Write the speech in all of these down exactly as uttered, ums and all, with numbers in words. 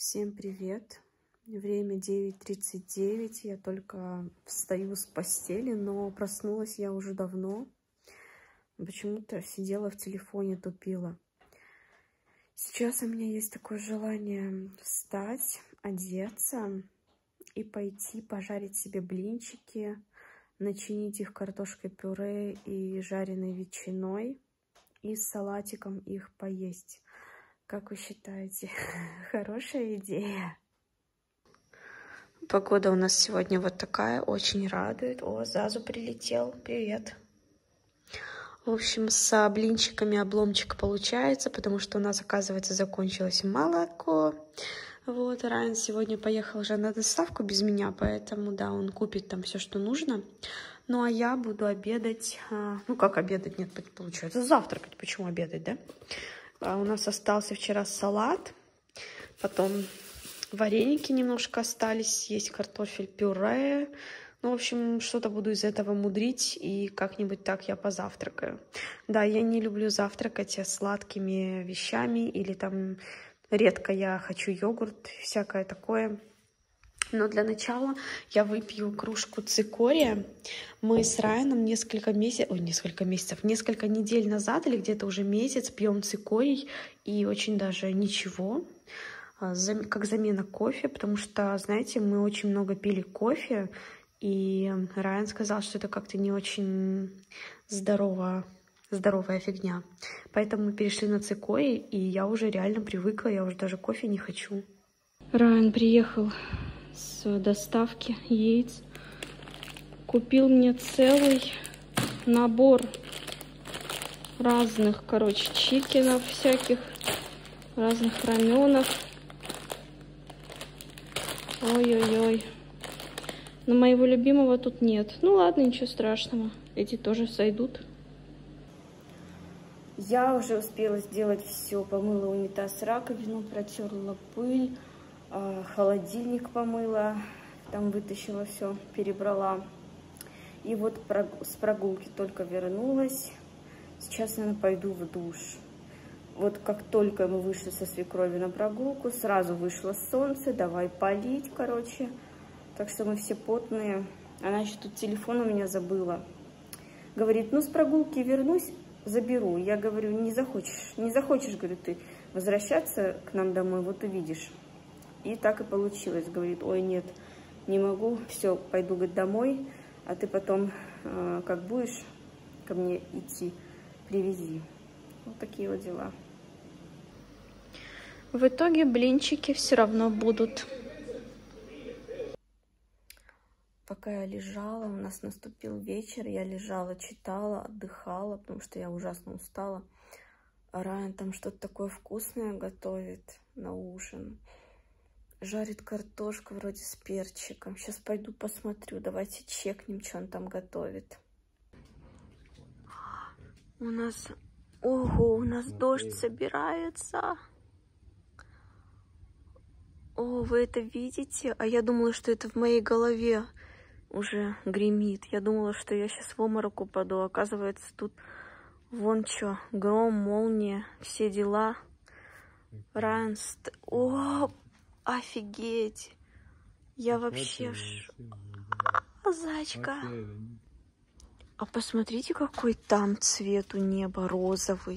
Всем привет! Время девять тридцать девять. Я только встаю с постели, но проснулась я уже давно. Почему-то сидела в телефоне, тупила. Сейчас у меня есть такое желание встать, одеться и пойти пожарить себе блинчики, начинить их картошкой пюре и жареной ветчиной, и с салатиком их поесть. Как вы считаете, хорошая идея? Погода у нас сегодня вот такая, очень радует. О, Зазу прилетел, привет. В общем, с блинчиками обломчик получается, потому что у нас, оказывается, закончилось молоко. Вот, Райан сегодня поехал уже на доставку без меня, поэтому, да, он купит там все, что нужно. Ну, а я буду обедать, ну, как обедать, нет, получается, завтракать, почему обедать, да? А у нас остался вчера салат, потом вареники немножко остались, есть картофель пюре. Ну, в общем, что-то буду из этого мудрить, и как-нибудь так я позавтракаю. Да, я не люблю завтракать сладкими вещами, или там редко я хочу йогурт, всякое такое. Но для начала я выпью кружку цикория. Мы с Райаном несколько месяцев, ой, несколько месяцев, несколько недель назад или где-то уже месяц пьем цикорий, и очень даже ничего, как замена кофе, потому что, знаете, мы очень много пили кофе, и Райан сказал, что это как-то не очень здорово, здоровая фигня. Поэтому мы перешли на цикорий, и я уже реально привыкла, я уже даже кофе не хочу. Райан приехал с доставки яиц, купил мне целый набор разных, короче, чикенов всяких, разных раменов. Ой-ой-ой. Но моего любимого тут нет. Ну ладно, ничего страшного. Эти тоже сойдут. Я уже успела сделать все. Помыла унитаз, раковину, протерла пыль. Холодильник помыла, там вытащила все, перебрала. И вот с прогулки только вернулась. Сейчас, наверное, пойду в душ. Вот как только мы вышли со свекровью на прогулку, сразу вышло солнце, давай палить, короче. Так что мы все потные. Она еще тут телефон у меня забыла. Говорит, ну с прогулки вернусь, заберу. Я говорю, не захочешь, не захочешь, говорю, ты возвращаться к нам домой, вот увидишь. И так и получилось. Говорит, ой, нет, не могу, все, пойду, говорит, домой, а ты потом, э, как будешь ко мне идти, привези. Вот такие вот дела. В итоге блинчики все равно будут. Пока я лежала, у нас наступил вечер, я лежала, читала, отдыхала, потому что я ужасно устала. А Райан там что-то такое вкусное готовит на ужин. Жарит картошку вроде с перчиком. Сейчас пойду посмотрю. Давайте чекнем, что он там готовит. У нас... Ого, у нас дождь собирается. О, вы это видите? А я думала, что это в моей голове уже гремит. Я думала, что я сейчас в обморок упаду. Оказывается, тут вон что. Гром, молния, все дела. Райан... О, офигеть! Я вообще... Ш... А, зайчка! А посмотрите, какой там цвет у неба розовый.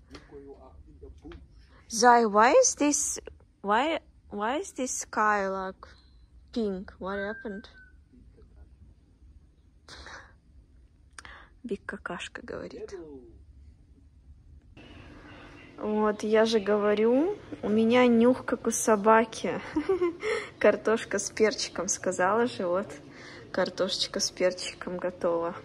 Зай, why is this... Why, why is this sky like pink? What happened? Биг какашка говорит. Вот, я же говорю, у меня нюх, как у собаки. Картошка с перчиком, сказала же, вот. Картошечка с перчиком готова.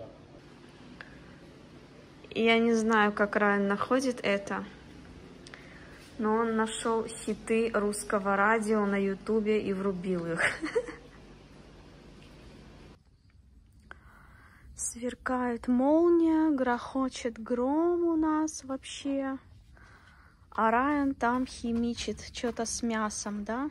И я не знаю, как Райан находит это, но он нашел хиты русского радио на ютубе и врубил их. Сверкает молния, грохочет гром у нас вообще. А Райан там химичит что-то с мясом, да?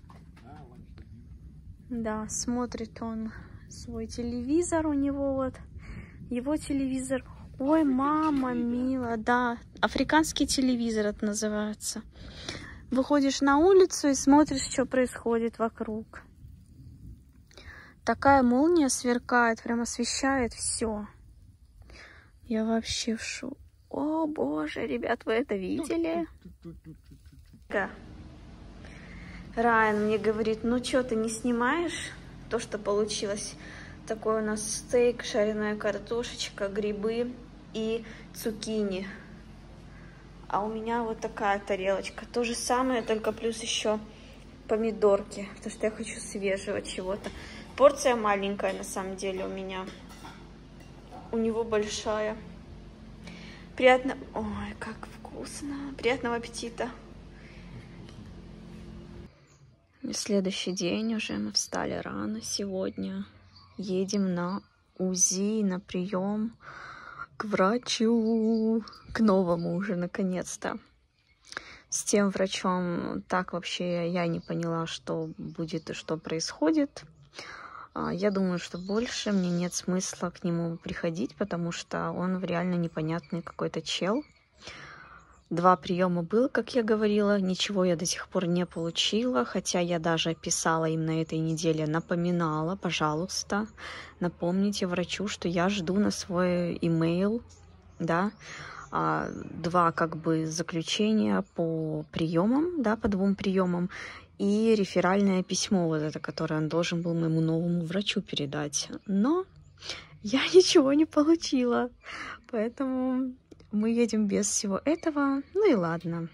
Да, смотрит он свой телевизор, у него вот. Его телевизор Ой, мама мила, да, африканский телевизор это называется. выходишь на улицу и смотришь, что происходит вокруг. Такая молния сверкает, прям освещает все. Я вообще в шоке. О, боже, ребят, вы это видели? Райан мне говорит, ну что, ты не снимаешь то, что получилось? Такой у нас стейк, жареная картошечка, грибы и цукини. А у меня вот такая тарелочка. То же самое, только плюс еще помидорки, потому что я хочу свежего чего-то. Порция маленькая на самом деле у меня. У него большая. Приятно. Ой, как вкусно. Приятного аппетита. Следующий день уже мы встали рано сегодня. Едем на УЗИ, на прием к врачу, к новому уже наконец-то. С тем врачом так вообще я не поняла, что будет и что происходит. Я думаю, что больше мне нет смысла к нему приходить, потому что он реально непонятный какой-то чел. Два приема было, как я говорила, ничего я до сих пор не получила, хотя я даже писала им на этой неделе, напоминала, пожалуйста, напомните врачу, что я жду на свой имейл, да, два как бы заключения по приемам, да, по двум приемам, и реферальное письмо, вот это, которое он должен был моему новому врачу передать. Но я ничего не получила, поэтому мы едем без всего этого. Ну и ладно.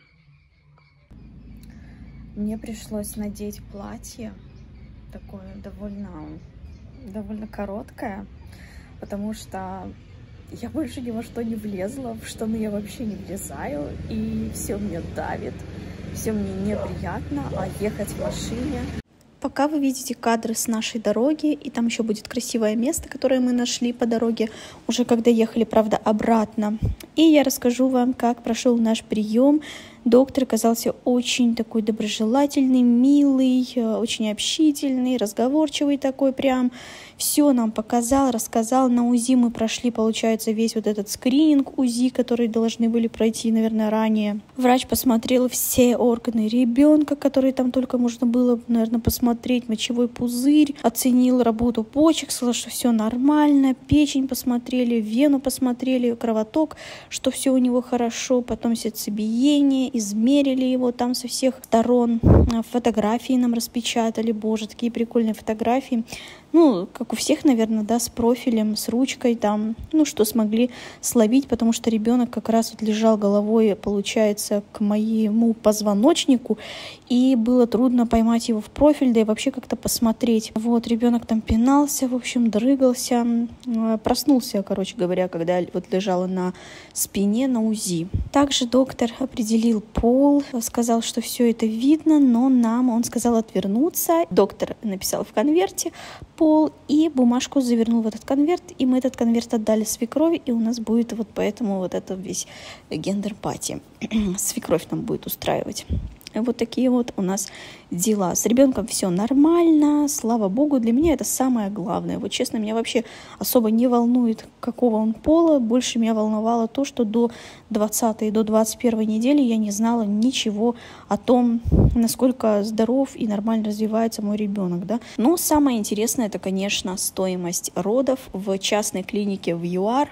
Мне пришлось надеть платье, такое довольно, довольно короткое, потому что я больше ни во что не влезла, в штаны я вообще не влезаю, и все мне давит. Все мне неприятно, а ехать в машине... Пока вы видите кадры с нашей дороги, и там еще будет красивое место, которое мы нашли по дороге, уже когда ехали, правда, обратно. И я расскажу вам, как прошел наш прием. Доктор оказался очень такой доброжелательный, милый, очень общительный, разговорчивый такой прям. Все нам показал, рассказал. На УЗИ мы прошли, получается, весь вот этот скрининг УЗИ, который должны были пройти, наверное, ранее. Врач посмотрел все органы ребенка, которые там только можно было, наверное, посмотреть. Мочевой пузырь, оценил работу почек, сказал, что все нормально. Печень посмотрели, вену посмотрели, кровоток, что все у него хорошо. Потом сердцебиение, измерили его там со всех сторон. Фотографии нам распечатали. Боже, такие прикольные фотографии. Ну, как у всех, наверное, да, с профилем, с ручкой там, ну, что смогли словить, потому что ребенок как раз вот лежал головой, получается, к моему позвоночнику, и было трудно поймать его в профиль, да и вообще как-то посмотреть. Вот, ребенок там пинался, в общем, дрыгался, проснулся, короче говоря, когда вот лежала на спине на УЗИ. Также доктор определил пол, сказал, что все это видно, но нам, он сказал отвернуться. Доктор написал в конверте пол и бумажку завернул в этот конверт, и мы этот конверт отдали свекрови, и у нас будет вот поэтому вот это весь гендер-пати. Свекровь нам будет устраивать. Вот такие вот у нас дела. С ребенком все нормально, слава богу. Для меня это самое главное. Вот честно, меня вообще особо не волнует, какого он пола. Больше меня волновало то, что до двадцатой и до двадцать первой недели я не знала ничего о том, насколько здоров и нормально развивается мой ребенок. Да? Но самое интересное, это, конечно, стоимость родов в частной клинике в ЮАР.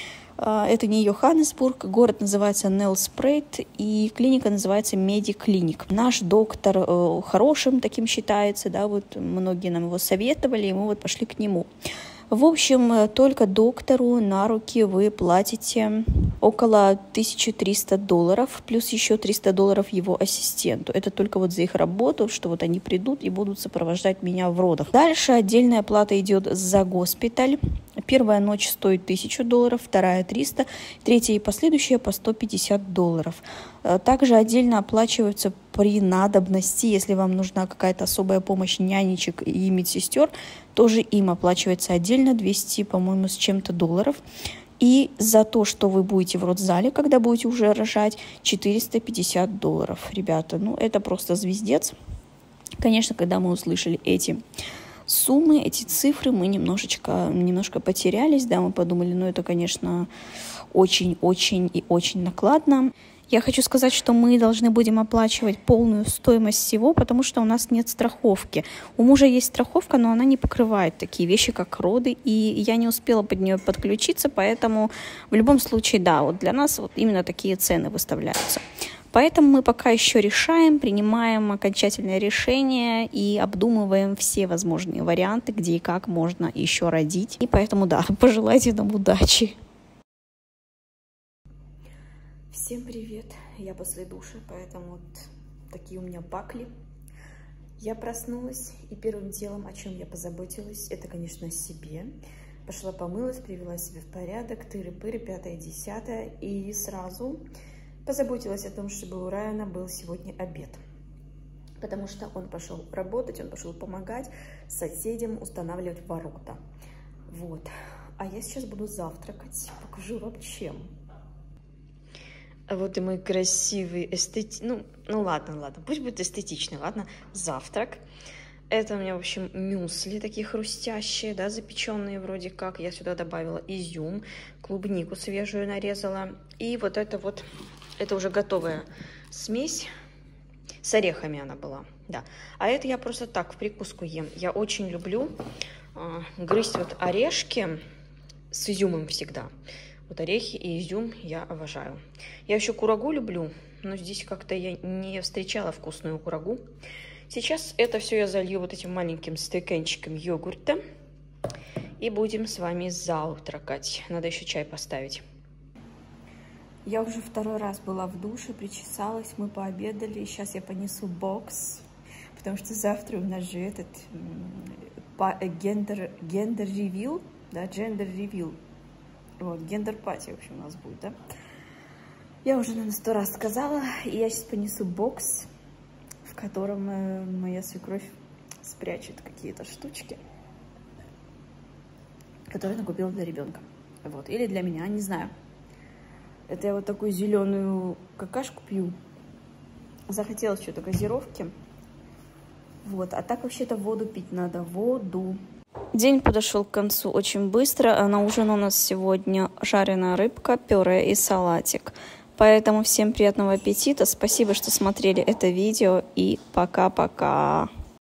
Это не Йоханнесбург, город называется Нелспрейт, и клиника называется Медиклиник. Наш доктор э, хорошим таким считается, да, вот многие нам его советовали, и мы вот пошли к нему. В общем, только доктору на руки вы платите около тысячи триста долларов, плюс еще триста долларов его ассистенту. Это только вот за их работу, что вот они придут и будут сопровождать меня в родах. Дальше отдельная плата идет за госпиталь. Первая ночь стоит тысячу долларов, вторая триста, третья и последующая по сто пятьдесят долларов. Также отдельно оплачиваются при надобности, если вам нужна какая-то особая помощь нянечек и медсестер, тоже им оплачивается отдельно двести, по-моему, с чем-то долларов. И за то, что вы будете в родзале, когда будете уже рожать, четыреста пятьдесят долларов. Ребята, ну это просто звездец. Конечно, когда мы услышали эти суммы, эти цифры, мы немножечко, немножко потерялись, да, мы подумали, ну это, конечно, очень-очень и очень накладно. Я хочу сказать, что мы должны будем оплачивать полную стоимость всего, потому что у нас нет страховки. У мужа есть страховка, но она не покрывает такие вещи, как роды, и я не успела под нее подключиться, поэтому в любом случае, да, вот для нас вот именно такие цены выставляются. Поэтому мы пока еще решаем, принимаем окончательное решение и обдумываем все возможные варианты, где и как можно еще родить. И поэтому, да, пожелайте нам удачи. Всем привет! Я после душа, поэтому вот такие у меня бакли. Я проснулась, и первым делом, о чем я позаботилась, это, конечно, о себе. Пошла помылась, привела себя в порядок, тыры-пыры, пятое, десятое, и сразу позаботилась о том, чтобы у Райана был сегодня обед. Потому что он пошел работать, он пошел помогать соседям устанавливать ворота. Вот. А я сейчас буду завтракать. Покажу вам чем. А вот и мой красивый эстетик... Ну, ну ладно, ладно, пусть будет эстетичный, ладно, завтрак. Это у меня, в общем, мюсли такие хрустящие, да, запеченные вроде как. Я сюда добавила изюм, клубнику свежую нарезала. И вот это вот, это уже готовая смесь. С орехами она была, да. А это я просто так в прикуску ем. Я очень люблю э, грызть вот орешки с изюмом всегда. Вот орехи и изюм я обожаю. Я еще курагу люблю, но здесь как-то я не встречала вкусную курагу. Сейчас это все я залью вот этим маленьким стаканчиком йогурта. И будем с вами завтракать. Надо еще чай поставить. Я уже второй раз была в душе, причесалась, мы пообедали. Сейчас я понесу бокс, потому что завтра у нас же этот гендер, гендер-ревил, да, гендер-ревил. Вот, гендер-пати, в общем, у нас будет, да? Я уже, наверное, сто раз сказала, и я сейчас понесу бокс, в котором э, моя свекровь спрячет какие-то штучки, которые она купила для ребенка. Вот, или для меня, не знаю. Это я вот такую зеленую какашку пью. Захотелось что-то газировки. Вот, а так вообще-то воду пить надо, воду. День подошел к концу очень быстро, а на ужин у нас сегодня жареная рыбка, пюре и салатик. Поэтому всем приятного аппетита, спасибо, что смотрели это видео, и пока-пока.